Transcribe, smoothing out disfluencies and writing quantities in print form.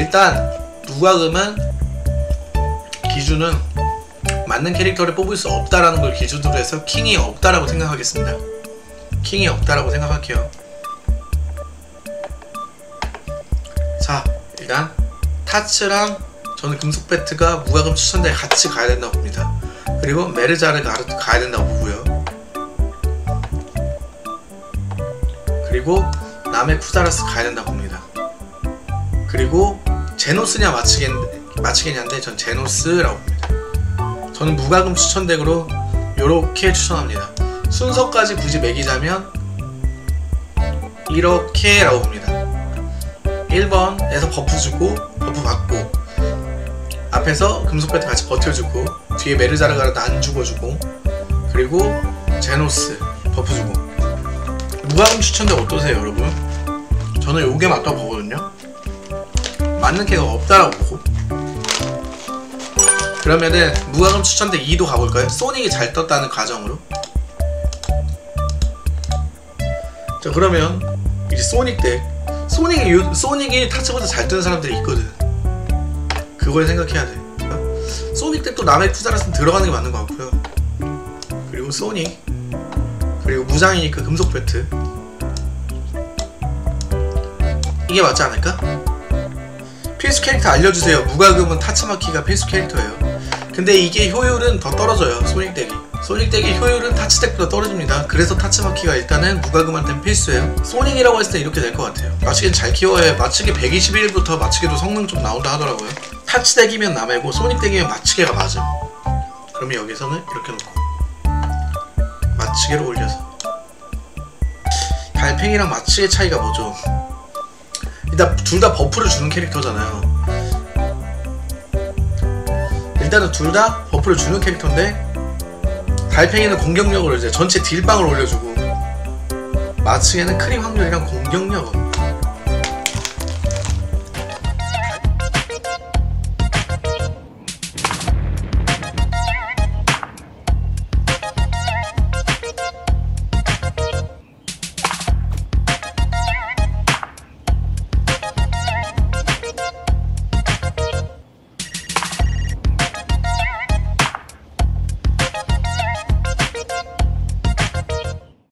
일단 무과금은 기준은 맞는 캐릭터를 뽑을 수 없다라는 걸 기준으로 해서 킹이 없다라고 생각하겠습니다. 킹이 없다라고 생각할게요. 자, 일단 타츠랑 저는 금속 배트가 무과금 추천대에 같이 가야 된다고 봅니다. 그리고 메르자르가 가야 된다고 보고요. 그리고 남의 쿠자라스 가야 된다고 봅니다. 그리고 제노스냐 마치겠냐인데 전 제노스라고 봅니다. 저는 무과금 추천덱으로 요렇게 추천합니다. 순서까지 굳이 매기자면 이렇게 라고 봅니다. 1번에서 버프 주고 버프 받고 앞에서 금속 배트 같이 버텨주고 뒤에 메르자르가라도 안 죽어주고 그리고 제노스 버프 주고. 무과금 추천덱 어떠세요 여러분? 저는 요게 맞다고 보거든요. 맞는 캐가 없다라고 보고. 그러면은 무과금 추천덱 2도 가볼까요? 소닉이 잘 떴다는 가정으로. 자, 그러면 이제 소닉 덱. 소닉이 타츠보다 잘 뜨는 사람들이 있거든. 그걸 생각해야 돼. 소닉 덱도 남의 쿠자라스는 들어가는 게 맞는 것 같고요. 그리고 소닉, 그리고 무장이니까 금속 배트, 이게 맞지 않을까? 필수 캐릭터 알려주세요. 무과금은 타츠마키가 필수 캐릭터예요. 근데 이게 효율은 더 떨어져요. 소닉 덱이 효율은 타츠 덱보다 떨어집니다. 그래서 타츠마키가 일단은 무과금한테는 필수예요. 소닉이라고 했을 때 이렇게 될 것 같아요. 마치개는 잘 키워야 마치개 121부터 마치개도 성능 좀 나온다 하더라고요. 타츠 덱이면 남해고 소닉 덱이면 마치개가 맞음. 그러면 여기서는 이렇게 놓고 마치개로 올려서. 달팽이랑 마치개 차이가 뭐죠? 일단 둘 다 버프를 주는 캐릭터잖아요. 일단은 둘 다 버프를 주는 캐릭터인데 달팽이는 공격력으로 이제 전체 딜빵을 올려주고 마츠게는 크림 확률이랑 공격력